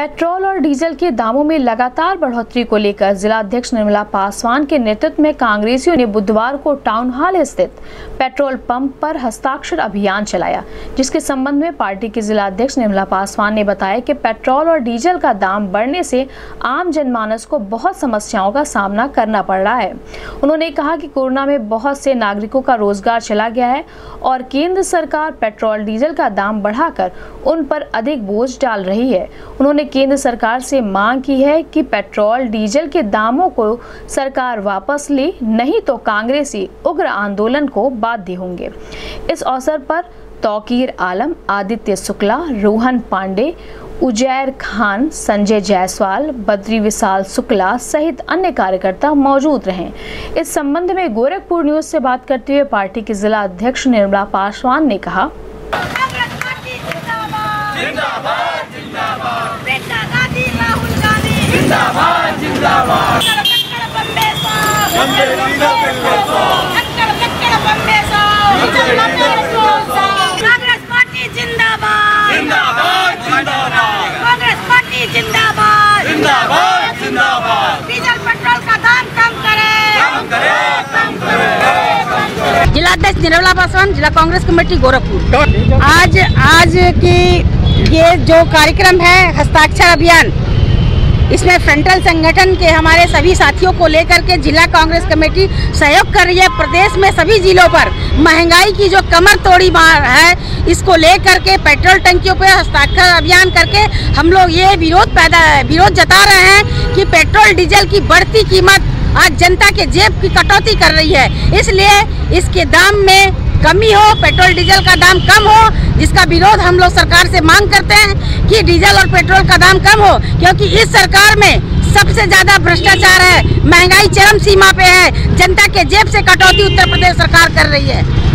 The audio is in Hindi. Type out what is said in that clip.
पेट्रोल और डीजल के दामों में लगातार बढ़ोतरी को लेकर जिला अध्यक्ष निर्मला पासवान के नेतृत्व में कांग्रेसियों ने बुधवार को टाउन हॉल स्थित पेट्रोल पंप पर हस्ताक्षर अभियान चलाया, जिसके संबंध में पार्टी के जिला अध्यक्ष निर्मला पासवान ने बताया कि पेट्रोल और डीजल का दाम बढ़ने से आम जनमानस को बहुत समस्याओं का सामना करना पड़ रहा है। उन्होंने कहा कि कोरोना में बहुत से नागरिकों का रोजगार चला गया है और केंद्र सरकार पेट्रोल डीजल का दाम बढ़ाकर उन पर अधिक बोझ डाल रही है। उन्होंने केंद्र सरकार से मांग की है कि पेट्रोल डीजल के दामों को सरकार वापस ले, नहीं तो कांग्रेसी उग्र आंदोलन को बाध्य होंगे। इस अवसर पर तौकीर आलम, आदित्य शुक्ला, रोहन पांडे, उजैर खान, संजय जायसवाल, बद्री विशाल शुक्ला सहित अन्य कार्यकर्ता मौजूद रहे। इस संबंध में गोरखपुर न्यूज से बात करते हुए पार्टी के जिला अध्यक्ष निर्मला पासवान ने कहा, जिंदाबाद जिंदाबाद कांग्रेस पार्टी जिंदाबाद जिंदाबाद कांग्रेस पार्टी जिंदाबाद जिंदाबाद जिंदाबाद डीजल पेट्रोल का दाम कम करे। जिला अध्यक्ष निर्मला पासवान, जिला कांग्रेस कमेटी गोरखपुर। आज की ये जो कार्यक्रम है हस्ताक्षर अभियान, इसमें फ्रंटल संगठन के हमारे सभी साथियों को लेकर के जिला कांग्रेस कमेटी सहयोग कर रही है। प्रदेश में सभी जिलों पर महंगाई की जो कमर तोड़ी मार है, इसको लेकर के पेट्रोल टंकियों पर हस्ताक्षर अभियान करके हम लोग ये विरोध जता रहे हैं कि पेट्रोल डीजल की बढ़ती कीमत आज जनता के जेब की कटौती कर रही है। इसलिए इसके दाम में कमी हो, पेट्रोल डीजल का दाम कम हो, जिसका विरोध हम लोग सरकार से मांग करते हैं कि डीजल और पेट्रोल का दाम कम हो, क्योंकि इस सरकार में सबसे ज्यादा भ्रष्टाचार है, महंगाई चरम सीमा पे है, जनता के जेब से कटौती उत्तर प्रदेश सरकार कर रही है।